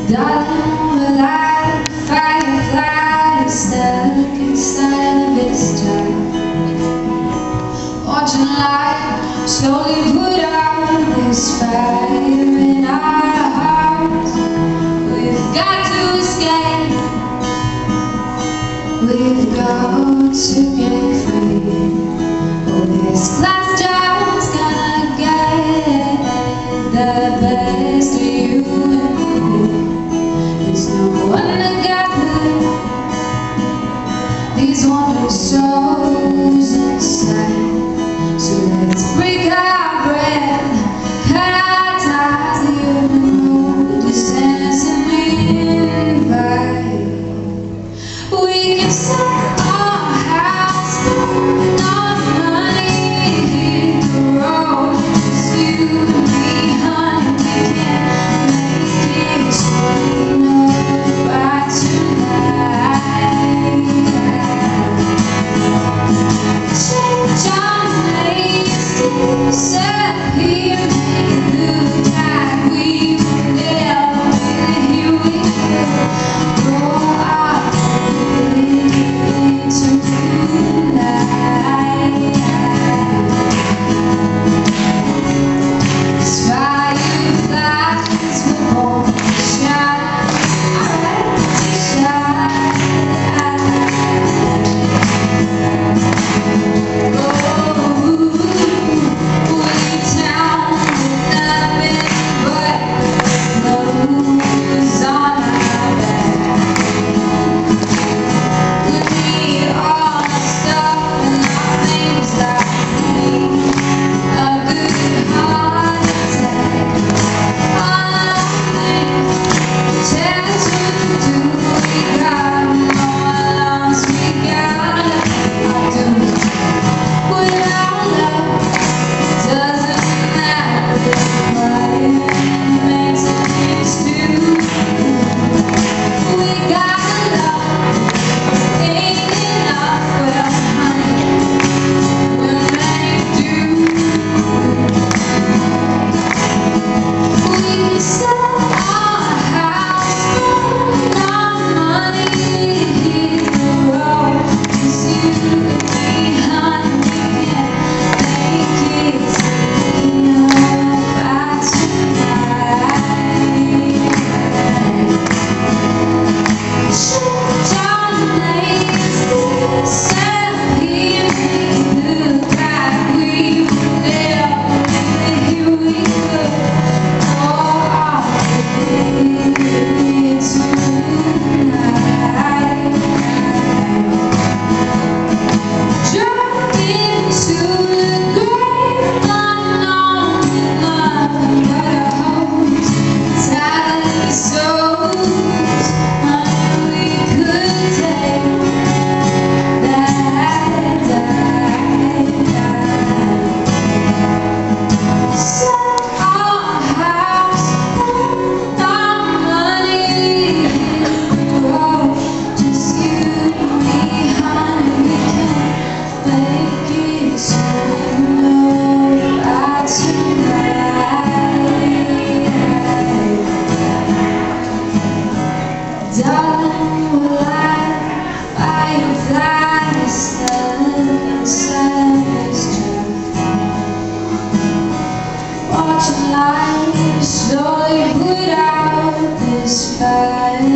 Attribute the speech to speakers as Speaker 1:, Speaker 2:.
Speaker 1: Darling, we're like fireflies stuck inside of its jar. Watching light slowly put out this fire in our hearts. We've got to escape. We've got to get free. Oh, this glass jar's gonna get the best of you and me. There's no one together. These wonder souls inside. So let's break our bread, cut our ties, the open distance, and we invite. We can set our house on money, hit the road, just you and me, honey. We can make it sweet by tonight. Change our names, disappear, make it look like we were never really here. We could roll our darling, we're like fireflies stuck inside this jar. Watching light slowly put out this fire.